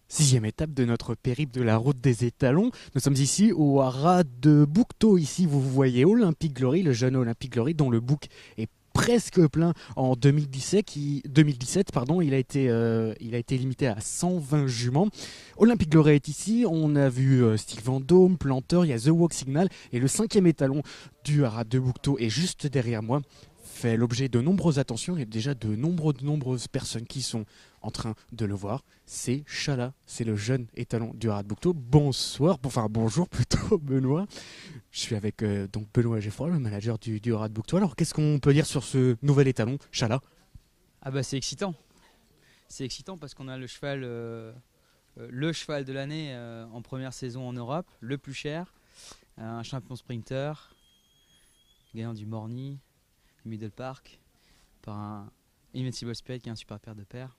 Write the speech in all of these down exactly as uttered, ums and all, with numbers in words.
Sixième étape de notre périple de la route des étalons. Nous sommes ici au haras de Bouquetot. Ici, vous voyez Olympic Glory, le jeune Olympic Glory, dont le bouc est presque plein en deux mille dix-sept. Qui, deux mille dix-sept pardon, il, a été, euh, il a été limité à cent vingt juments. Olympic Glory est ici. On a vu euh, Steve Vendôme, Planteur, il y a The Walk Signal. Et le cinquième étalon du haras de Bouquetot est juste derrière moi. Fait l'objet de nombreuses attentions et déjà de, nombreux, de nombreuses personnes qui sont en train de le voir. C'est Chala, c'est le jeune étalon du haras de Bouquetot. Bonsoir, enfin bonjour plutôt Benoît. Je suis avec euh, donc Benoît Geffroy, le manager du, du haras de Bouquetot. Alors qu'est-ce qu'on peut dire sur ce nouvel étalon, Chala? Ah bah c'est excitant. C'est excitant parce qu'on a le cheval, euh, euh, le cheval de l'année euh, en première saison en Europe, le plus cher, un champion sprinter, gagnant du Morny, Middle Park, par un Invincible Spirit qui est un super paire de paires.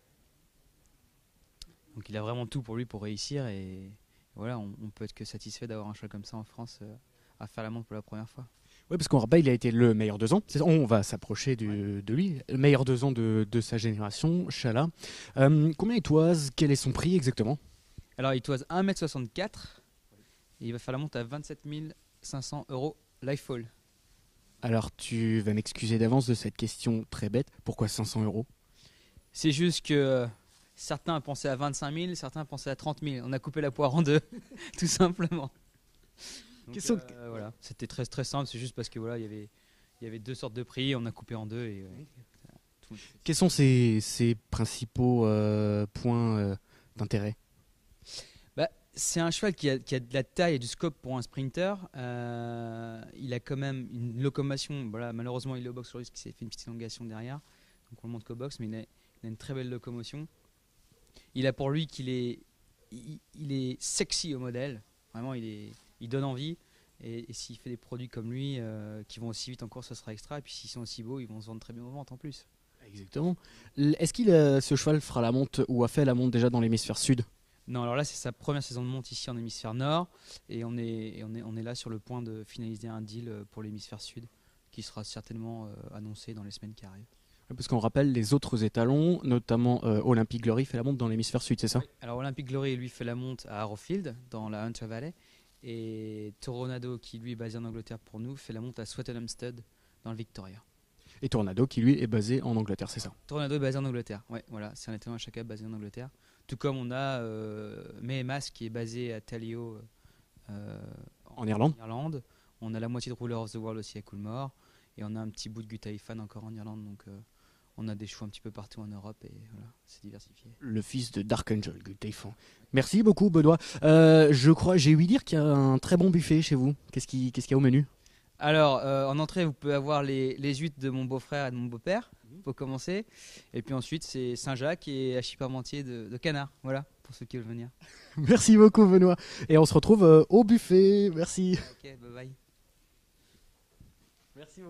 Donc il a vraiment tout pour lui pour réussir et voilà, on, on peut être que satisfait d'avoir un cheval comme ça en France euh, à faire la montre pour la première fois. Oui, parce qu'on rappelle, il a été le meilleur deux ans. C'est- On va s'approcher du- de lui. Le meilleur deux ans de, de sa génération, Chala. Euh, combien il toise? Quel est son prix exactement? Alors il toise un mètre soixante-quatre et il va faire la montre à vingt-sept mille cinq cents euros Lifefall. Alors tu vas m'excuser d'avance de cette question très bête. Pourquoi cinq cents euros? C'est juste que euh, certains pensaient à vingt-cinq mille, certains pensaient à trente mille. On a coupé la poire en deux, tout simplement. Donc, Question- euh, voilà, c'était très très simple. C'est juste parce que voilà, il y avait il y avait deux sortes de prix, on a coupé en deux et ouais, tout. Quels sont ses, ses principaux euh, points euh, d'intérêt? Bah, c'est un cheval qui a, qui a de la taille et du scope pour un sprinter. Euh, il a quand même une locomotion. Voilà, malheureusement, il est au box sur lui parce qu'il s'est fait une petite élongation derrière. Donc on le montre qu'au box, mais il a, il a une très belle locomotion. Il a pour lui qu'il est, il, il est sexy au modèle. Vraiment, il, est, il donne envie. Et, et s'il fait des produits comme lui euh, qui vont aussi vite en course, ça sera extra. Et puis s'ils sont aussi beaux, ils vont se vendre très bien aux ventes en plus. Exactement. L- Est-ce qu'il euh, ce cheval fera la monte ou a fait la monte déjà dans l'hémisphère sud? Non, alors là, c'est sa première saison de monte ici en hémisphère nord. Et on est, et on est, on est là sur le point de finaliser un deal euh, pour l'hémisphère sud qui sera certainement euh, annoncé dans les semaines qui arrivent. Parce qu'on rappelle les autres étalons, notamment euh, Olympic Glory fait la monte dans l'hémisphère sud, c'est ça? Oui. Alors Olympic Glory, lui, fait la monte à Harrowfield, dans la Hunter Valley. Et Toronado, qui lui est basé en Angleterre pour nous, fait la monte à Swettenham Stud, dans le Victoria. Et Tornado qui lui est basé en Angleterre, c'est ça? Tornado est basé en Angleterre. Ouais, voilà, c'est un étalon à chaque basé en Angleterre. Tout comme on a euh, Mehemas qui est basé à Talio euh, En Irlande? Irlande. On a la moitié de Ruler of the World aussi à Coolmore. Et on a un petit bout de Gutaifan encore en Irlande. Donc euh, on a des chevaux un petit peu partout en Europe et voilà, c'est diversifié. Le fils de Dark Angel, good day fan. Merci beaucoup Benoît. Euh, je crois, j'ai ouï dire qu'il y a un très bon buffet chez vous. Qu'est-ce qui- qu'est-ce qu'il y a au menu? Alors, euh, en entrée, vous pouvez avoir les, les huîtres de mon beau-frère et de mon beau-père, pour commencer. Et puis ensuite, c'est Saint-Jacques et hachis parmentier de, de canard. Voilà, pour ceux qui veulent venir. Merci beaucoup Benoît. Et on se retrouve euh, au buffet. Merci. Ok, bye bye. Merci.